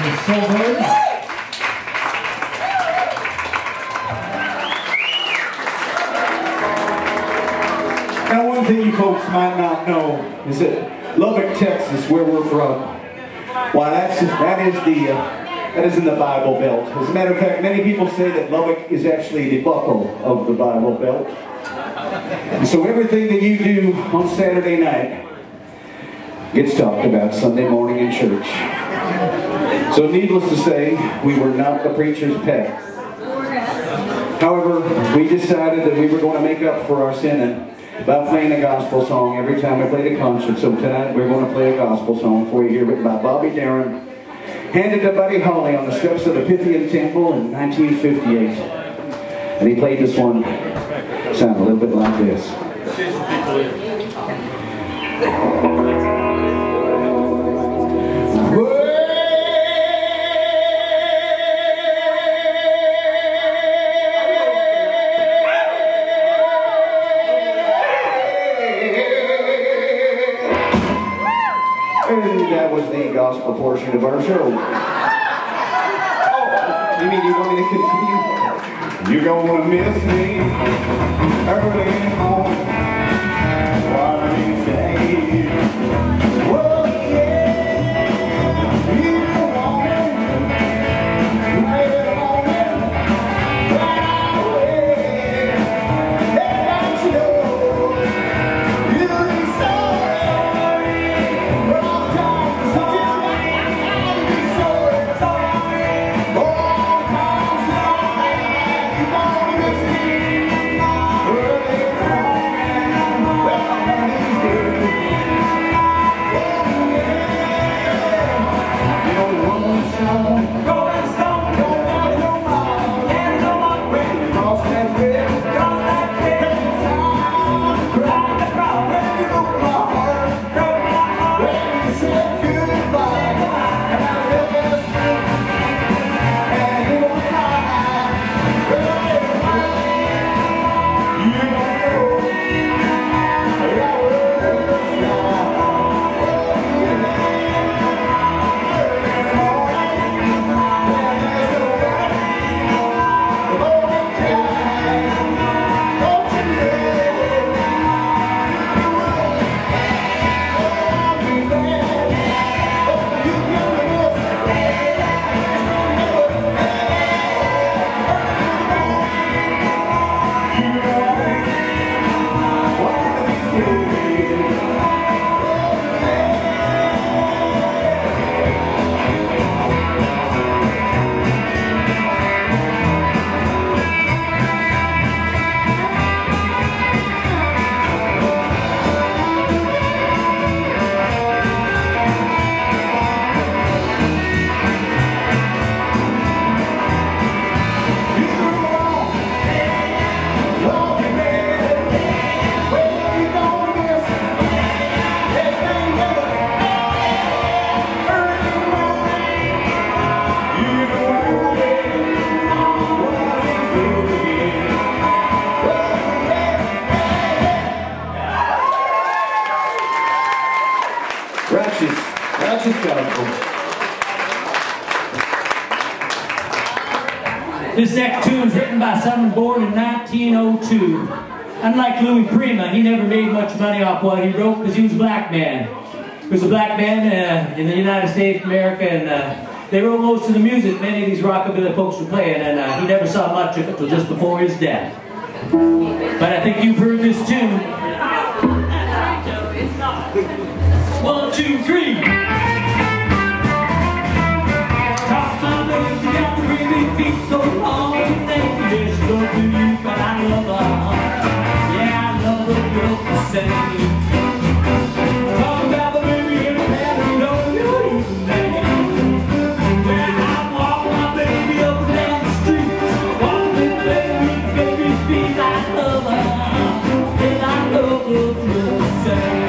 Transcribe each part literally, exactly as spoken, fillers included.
Now, one thing you folks might not know is that Lubbock, Texas, where we're from, why that's that is the uh, that is in the Bible Belt. As a matter of fact, many people say that Lubbock is actually the buckle of the Bible Belt. And so everything that you do on Saturday night gets talked about Sunday morning in church. So needless to say, we were not the preacher's pet. However, we decided that we were going to make up for our sinning by playing a gospel song every time we played a concert. So tonight we're going to play a gospel song for you here, written by Bobby Darin, handed to Buddy Holly on the steps of the Pythian Temple in nineteen fifty-eight. And he played this one, sound a little bit like this. And that was the gospel portion of our show. Oh, you mean you want me to continue? You're gonna miss me early home. One of these days. Whoa, yeah. You want it. Right on it. Right away. Hey, don't you know? You'll be sorry. But all the time, so you'll be sorry. All times like you won't miss me. Early home. Well, one of these days. Oh, yeah. You know, one stone. Rolling stone. Don't want no more. Can't no more. When you cross that river. Cross that river. Cry the crowd. When you broke my heart. Broke my heart. When you said goodbye. And I never stood. And you don't cry. Early home. You don't know. That was now. Righteous, righteous gospel. This next tune is written by someone born in nineteen oh two. Unlike Louis Prima, he never made much money off what he wrote because he was a black man. He was a black man uh, in the United States of America, and uh, they wrote most of the music many of these rockabilly folks were playing, and uh, he never saw much of it until just before his death. But I think you've heard this tune. One, two, three. Talk my legs together, bring me feet so long. Yes, love to you, but I love her. Yeah, I love her, you're the same. Talk about the baby in the bed, you know your name. Well, I walk my baby up and down the street. Walk with baby, baby feet, I love her. And I love her, you're the same.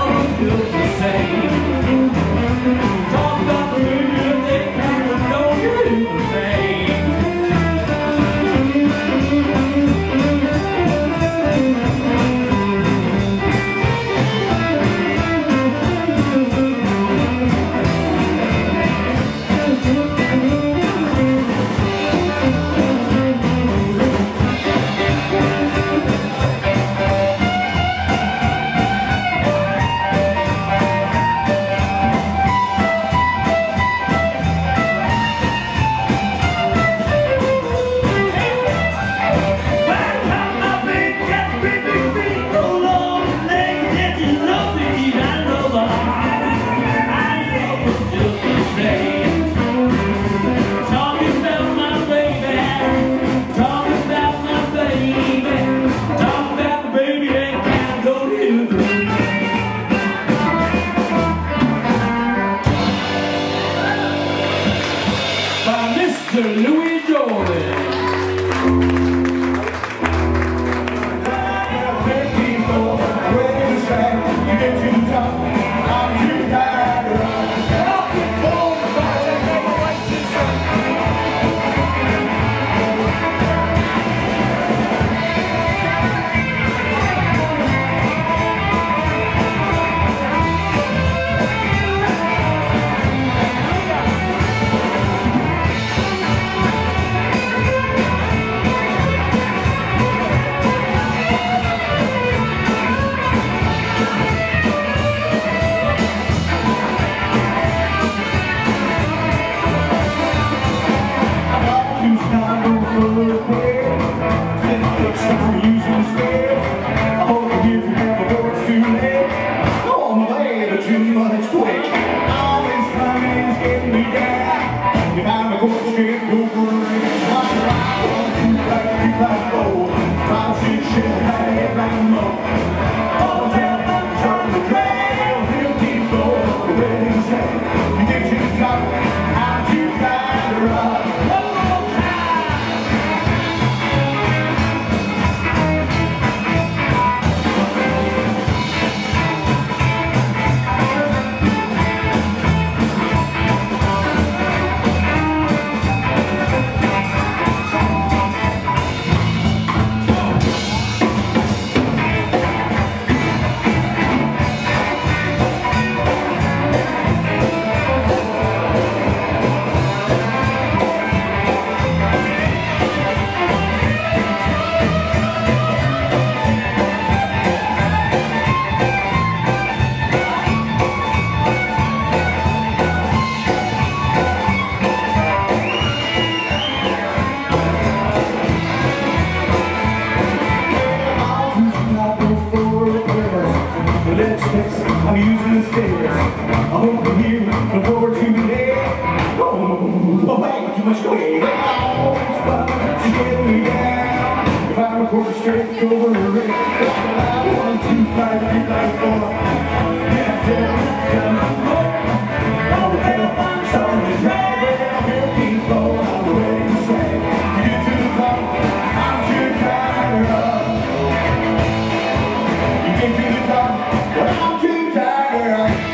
Talk about the I'm using the stairs. I'm over here looking forward to the day. Oh, oh, way too much weight. Oh, spot to get me down. If I record straight over the ring, one, two, five, three, five, four. Yeah, seven, all the hell, I'm starting to drag it downhill, people. I'm ready to say, you get to the top, I'm too tired of. You get to the top, but I'm too tired of.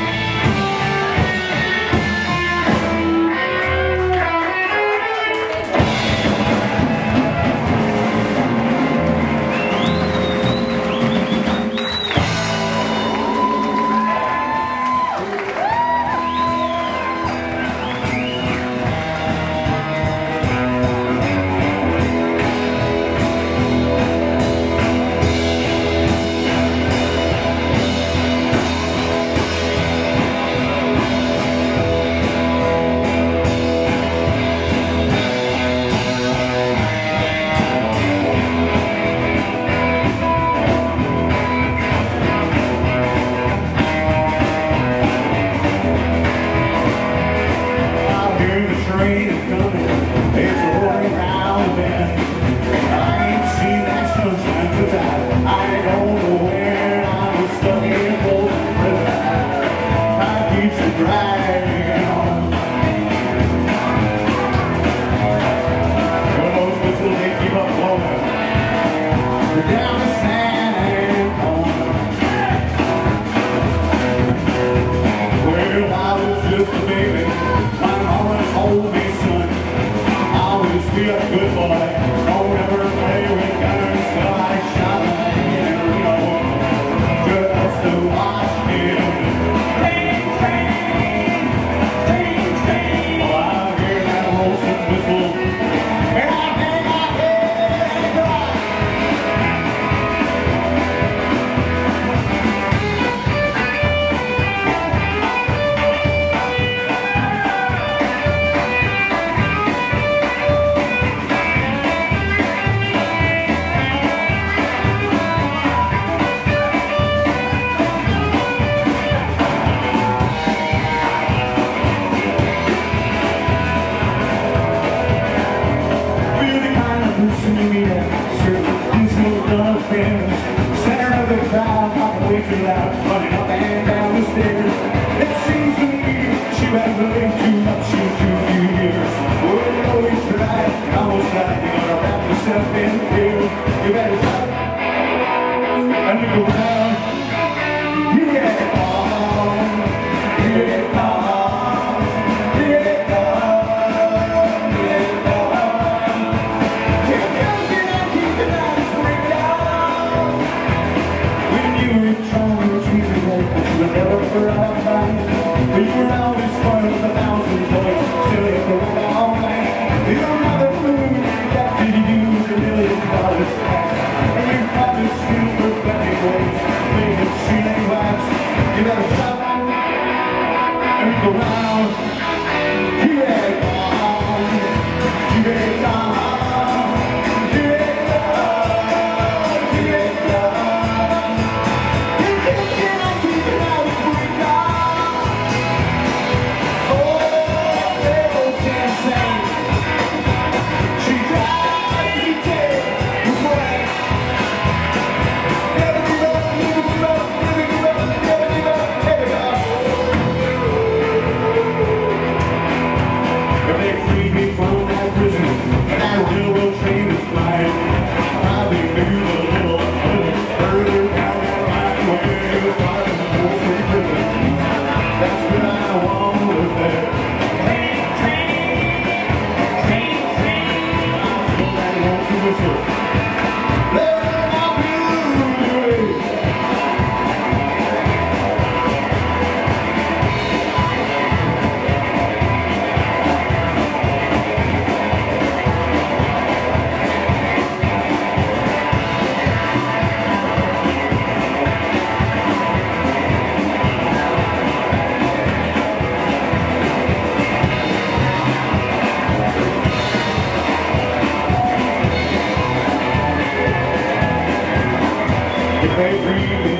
Running up and down the stairs. It seems to me she has lived too much in too few years. Well, you always tried, almost died, you gotta wrap yourself You better stop. And we go down. You get it on. You get it on. You get it on. You get it on. Here comes the nineteen the night spring down. When you were trying to treat me right, but you were never for our fight. But you were always spoiled with a thousand toys, still you for all night. Your mother food that did you use a million dollars cash. And your father still for plenty ways, making shooting wax. You better stop and go round. You get it on. You get it on. You get it on. You get it on. You get it on to the night spring down. Oh, little insane. She drives me dead with rain. Never give up, never give up, never give up, never give up, never give up. If they free me from that prison, and that railroad train is flying, probably move a little, a little further down that line where you'll find the most free prison. That's what I want to say. Train, train, train, train. I want to whistle. Let my blues away. If they free me